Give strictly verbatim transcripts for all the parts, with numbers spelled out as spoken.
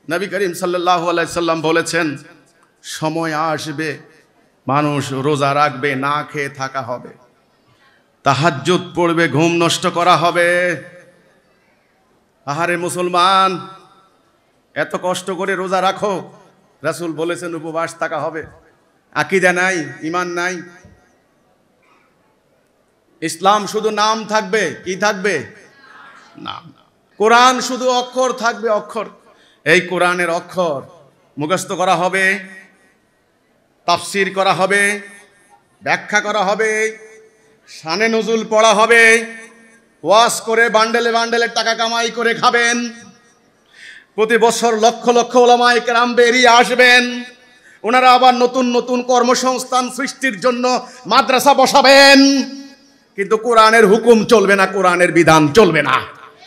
নবী করিম সাল্লাল্লাহু আলাইহি সাল্লাম বলেছেন, সময় আসবে মানুষ রোজা রাখবে, না খেয়ে থাকা হবে, তাহাজ্জুদ পড়বে, ঘুম নষ্ট করা হবে। আহারে মুসলমান, এত কষ্ট করে রোজা রাখো, রাসূল বলেছেন উপবাস থাকা হবে, আকীদা নাই, ঈমান নাই। ইসলাম শুধু নাম থাকবে, কি থাকবে? নাম। কোরআন শুধু অক্ষর থাকবে, অক্ষর। এই কোরআনের অক্ষর মুখস্থ করা হবে, তাফসীর করা হবে, ব্যাখ্যা করা হবে, শানে নজুল পড়া হবে, ওয়াজ করে বান্ডেলে বান্ডেলে টাকা কামাই করে খাবেন। প্রতি বছর লক্ষ লক্ষ উলামায়ে কেরাম বেরিয়ে আসবেন, ওনারা আবার নতুন নতুন কর্মসংস্থান সৃষ্টির জন্য মাদ্রাসা বসাবেন। কিন্তু কোরআনের হুকুম চলবে না, কোরআনের বিধান চলবে না।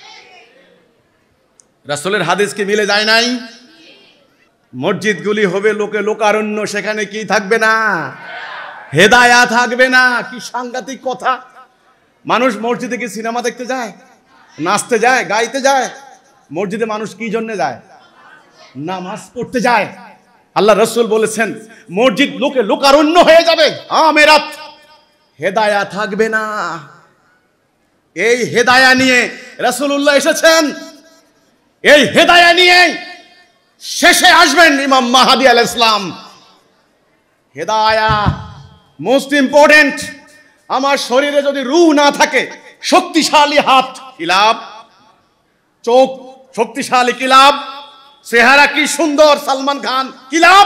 রাসূলের হাদিস কি মিলে যায় নাই? মসজিদগুলি হবে লোকে লোকারণ্য, সেখানে কি থাকবে না? হেদায়া থাকবে না। কি সাংঘাতিক কথা! মানুষ মসজিদে কি সিনেমা দেখতে যায়, নাচতে যায়, গাইতে যায়? মসজিদে মানুষ কি জন্য যায়? নামাজ পড়তে যায়। আল্লাহ রাসূল বলেছেন মসজিদ লোকে লোকারণ্য হয়ে যাবে, আমেরাত, হেদায়া থাকবে না। এই হেদায়া নিয়ে রাসূলুল্লাহ এসেছেন, এই হেদায়া নিয়ে শেষে আসবেন ইমাম মাহদী আলাইহিস সালাম। হেদায়া মোস্ট ইম্পর্টেন্ট। আমার শরীরে যদি রূহ না থাকে, শক্তিশালী হাত কি লাভ? চোখ শক্তিশালী কি লাভ? চেহারা কি সুন্দর সালমান খান, কি লাভ?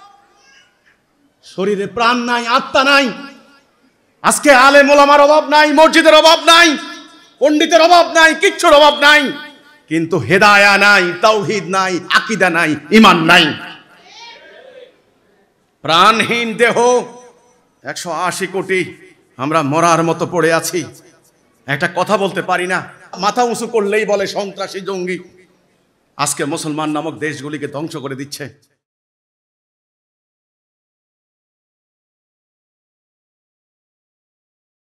শরীরে প্রাণ নাই, আত্মা নাই। আজকে আলেম ওলামার অভাব নাই, মসজিদের অভাব নাই, পণ্ডিতের অভাব নাই, কিচ্ছুর অভাব নাই, কিন্তু হেদায়া নাই, তাওহীদ নাই, আকীদা নাই, ঈমান নাই। প্রাণহীন দেহ একশো আশি কোটি, আমরা মরার মতো পড়ে আছি, একটা কথা বলতে পারি না, মাথা উঁচু করলেই বলে সন্ত্রাসী, জঙ্গি। আজকে মুসলমান নামক দেশগুলিকে ধ্বংস করে দিচ্ছে।